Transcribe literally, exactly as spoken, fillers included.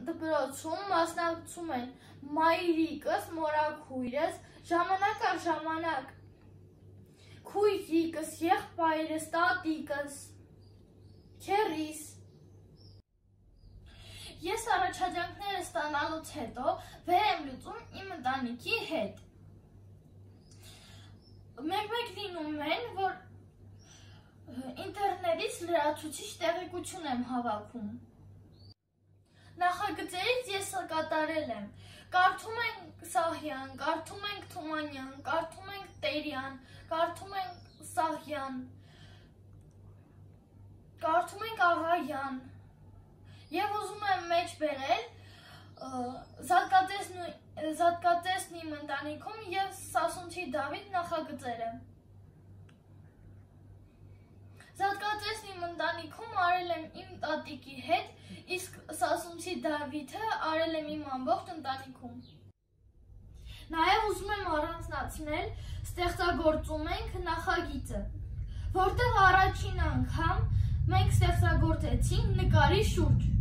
դպրոցում մասնակցում են մայրիկս, մորաքույրս, ժամանակ առ ժամանակ քույրիկս, եղբայրս, տատիկս, քեռիս։ Ես առաջադրանքները ստանալուց հետո վեր եմ լուծում իմ ընտանիքի հետ։ Մեկ-մեկ լինում են, որ ինտերնետից լրացուցիչ տեղեկություն եմ հավաքում։ Նախագծերից ես կատարել եմ, կարդում ենք Սահյան, կարդում ենք Թումանյան, կարդում ենք Տերյան, կարդում ենք Սահյան, կարդում ենք Աղայան, և ուզում եմ մեջ բերել Զատկատեսն իմ ընտանիքում և Սասունցի Դավիթ նախագծերը։ Զատկատեսն իմ ընտանիքում արել եմ իմ տատիկի հետ, իսկ Սասունցի Դավիթը արել եմ իմ ամբողջ ընտանիքում։ Նաև ուզում եմ առանձնացնել ստեղծագործում ենք նախագիծը, որտեղ առաջին անգամ մենք ստեղծագործեցինք նկարի շուրջ։